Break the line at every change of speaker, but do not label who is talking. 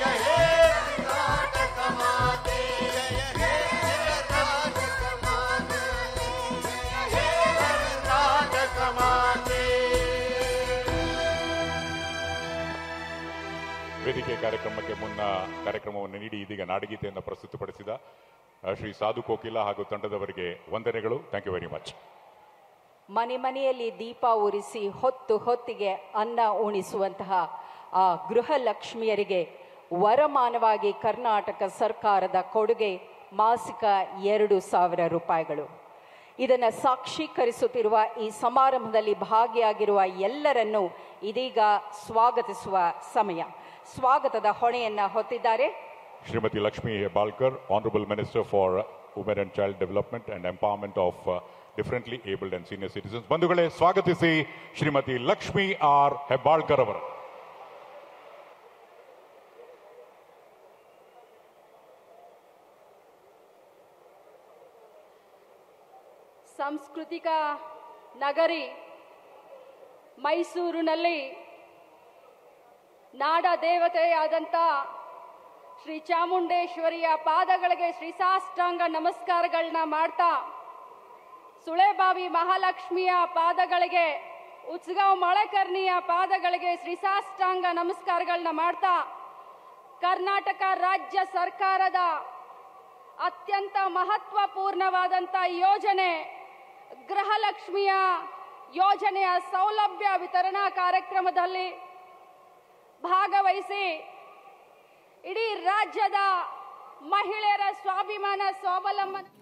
ವೇದಿಕೆ ಕಾರ್ಯಕ್ರಮಕ್ಕೆ ಮುನ್ನ ಕಾರ್ಯಕ್ರಮವನ್ನು ನೀಡಿ ಇದೀಗ ನಾಡಗೀತೆಯನ್ನು ಪ್ರಸ್ತುತಪಡಿಸಿದ ಶ್ರೀ ಸಾಧು ಕೋಕಿಲ ಹಾಗೂ ತಂಡದವರಿಗೆ ವಂದನೆಗಳು. Thank you very much.
ಮನೆ ಮನೆಯಲ್ಲಿ ದೀಪ ಉರಿಸಿ ಹೊತ್ತು ಹೊತ್ತಿಗೆ ಅನ್ನ ಉಣಿಸುವಂತಹ ಆ ಗೃಹಲಕ್ಷ್ಮಿಯರಿಗೆ ವರಮಾನವಾಗಿ ಕರ್ನಾಟಕ ಸರ್ಕಾರದ ಕೊಡುಗೆ ಮಾಸಿಕ 2,000 ರೂಪಾಯಿಗಳು. ಇದನ್ನು ಸಾಕ್ಷೀಕರಿಸುತ್ತಿರುವ ಈ ಸಮಾರಂಭದಲ್ಲಿ ಭಾಗಿಯಾಗಿರುವ ಎಲ್ಲರನ್ನೂ ಇದೀಗ ಸ್ವಾಗತಿಸುವ ಸಮಯ. ಸ್ವಾಗತದ ಹೊಣೆಯನ್ನ ಹೊತ್ತಿದ್ದಾರೆ
Shrimati Lakshmi Hebbalkar, honourable minister for women and child development and empowerment of differently abled and senior citizens. ಬಂಧುಗಳೇ, ಸ್ವಾಗತಿಸಿ ಶ್ರೀಮತಿ ಲಕ್ಷ್ಮಿ ಆರ್ ಹೆಬ್ಬಾಳ್ಕರ್ ಅವರು.
ಸಾಂಸ್ಕೃತಿಕ ನಗರಿ ಮೈಸೂರಿನಲ್ಲಿ ನಾಡ ದೇವತೆಯಾದಂಥ ಶ್ರೀ ಚಾಮುಂಡೇಶ್ವರಿಯ ಪಾದಗಳಿಗೆ ಶ್ರೀಸಾಷ್ಟಾಂಗ ನಮಸ್ಕಾರಗಳನ್ನ ಮಾಡ್ತಾ, ಸುಳೆಬಾವಿ ಮಹಾಲಕ್ಷ್ಮಿಯ ಪಾದಗಳಿಗೆ, ಉಚ್ಗಾಂವ್ ಮಳೆಕರ್ಣಿಯ ಪಾದಗಳಿಗೆ ಶ್ರೀಸಾಷ್ಟಾಂಗ ನಮಸ್ಕಾರಗಳನ್ನ ಮಾಡ್ತಾ, ಕರ್ನಾಟಕ ರಾಜ್ಯ ಸರ್ಕಾರದ ಅತ್ಯಂತ ಮಹತ್ವಪೂರ್ಣವಾದಂಥ ಯೋಜನೆ ಗೃಹಲಕ್ಷ್ಮಿಯ ಯೋಜನೆಯ ಸೌಲಭ್ಯ ವಿತರಣಾ ಕಾರ್ಯಕ್ರಮದಲ್ಲಿ ಭಾಗವಹಿಸಿ ಇಡೀ ರಾಜ್ಯದ ಮಹಿಳೆಯರ ಸ್ವಾಭಿಮಾನ ಸ್ವಾವಲಂಬನೆ